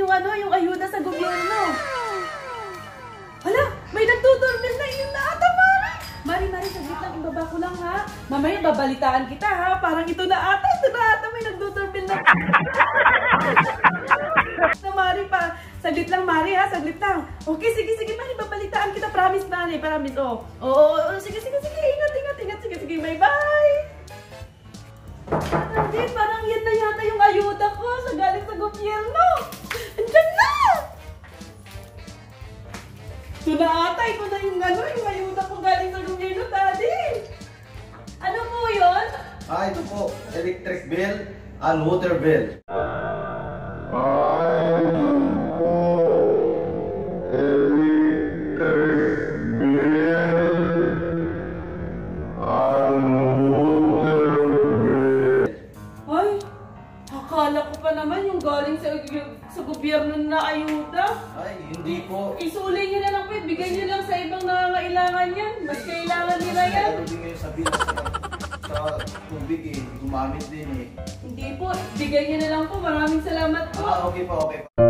yung yung ayuda sa gobyerno. Hala, may nagtuturbil na yun na ata, Mari. Mari, saglit lang, ibaba ko lang ha. Mamaya babalitaan kita ha. Parang ito na ata, may nagtuturbil na. Mari pa. Saglit lang, Mari ha, saglit lang. Okay, sige, Mari, babalitaan kita. Promise, Mari, promise. Oo, sige. Ingat. Sige, bye-bye. Hindi, parang yan na yata yung ayuda ko sa galing sa gobyerno. Andyan na! Ito na ata, ito na yung yung ayuda ko galing sa gobyerno, Daddy. Ano po yun? Ito po, electric bill and water bill. Akala ko pa naman yung galing sa gobyerno na ayuda. Ay, hindi po. Isuli nyo na lang po, bigay nyo lang sa ibang nangangailangan yan. Mas kailangan nila yan. Pero din kayo sa bill sa tubig gumamit din Hindi po, bigay nyo na lang po. Maraming salamat po. Okay po.